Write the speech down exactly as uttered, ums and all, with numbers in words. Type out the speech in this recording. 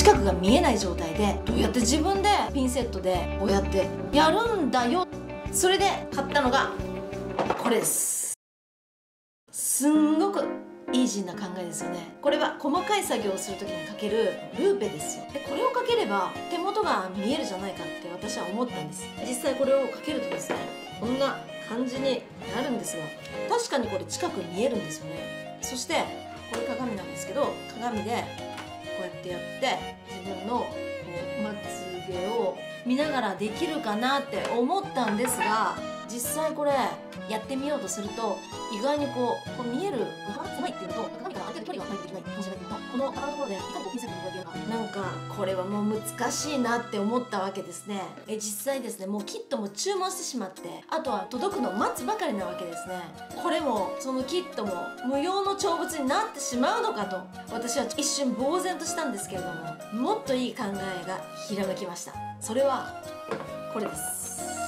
近くが見えない状態でどうやって自分でピンセットでこうやってやるんだよ。それで買ったのがこれです。すんごくイージーな考えですよね。これは細かい作業をする時にかけるルーペですよ。でこれをかければ手元が見えるじゃないかって私は思ったんです。実際これをかけるとですね、こんな感じになるんですが、確かにこれ近く見えるんですよね。そしてこれ鏡なんですけど、鏡でこうやってやって自分のこうまつげを見ながらできるかなって思ったんですが、実際これやってみようとすると意外にこう、こう見える幅が狭いっていうのと、鏡からある程度距離が入っていけないかもしれないっていうのと、この幅のところでいかにこうピンセットにこうやってやるか、なんかこれはもう難しいなって思ったわけですね。え実際ですね、もうキットも注文してしまって、あとは届くのを待つばかりなわけですね。これもそのキットも無用の長物になってしまうのかと私は一瞬呆然としたんですけれども、もっといい考えがひらめきました。それはこれです。